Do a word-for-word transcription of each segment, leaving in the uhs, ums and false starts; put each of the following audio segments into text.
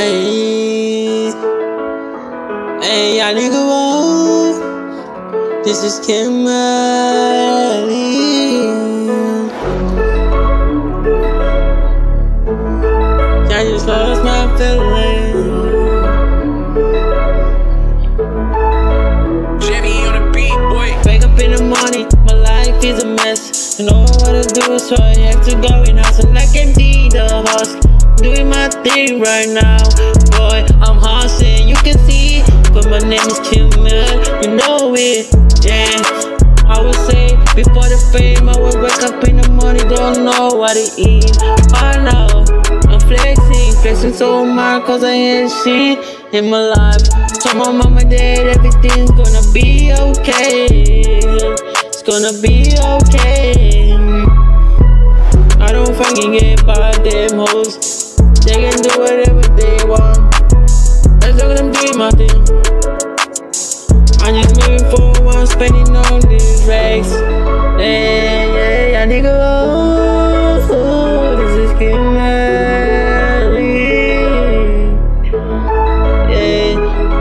Ayy, ayy, y'all nigga wrong. This is Melly. I just lost my feeling. Jimmy on the beat, boy. Wake up in the morning, my life is a mess. You know what to do, so I have to go and hustle like M D the boss. Doing my thing right now, boy, I'm hustling, you can see, but my name is Melly, you know it, yeah. I would say, before the fame, I would wake up in the morning, don't know what to eat. I know, I'm flexing, flexing so much, cause I ain't shit in my life. Told my mama that everything's gonna be okay, it's gonna be okay. I don't fucking get by them hoes. They can do whatever they want. As long as I'm doing my thing. I'm just moving forward, spending on these racks. Yeah, yeah, yeah, nigga. Oh, oh, this is Melly. Yeah.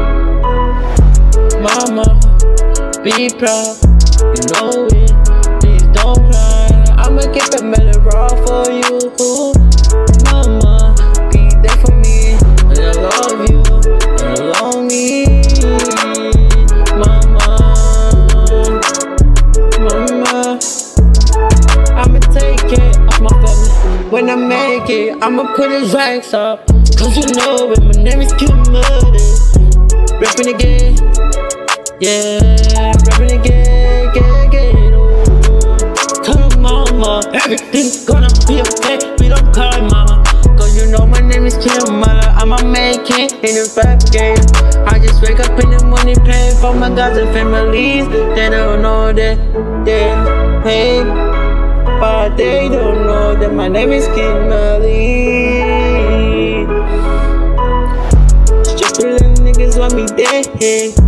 Mama, be proud. You know it. Please don't cry. I'ma keep it Melly raw for you. Mama, be there for me. And I love you. And I love me. Mama, Mama, I'ma take care of my family. When I make it, I'ma put his ranks up. Cause you know it, my name is Melly. Rapping again. Yeah, rapping again, again, again. Mama, everything's gonna be okay. We don't cry, mama, cause you know my name is Melly. I'ma make it in the rap game. I just wake up in the morning praying for my guys and families. They don't know that they hate, but they don't know that my name is Melly. Stupid little niggas want me dead.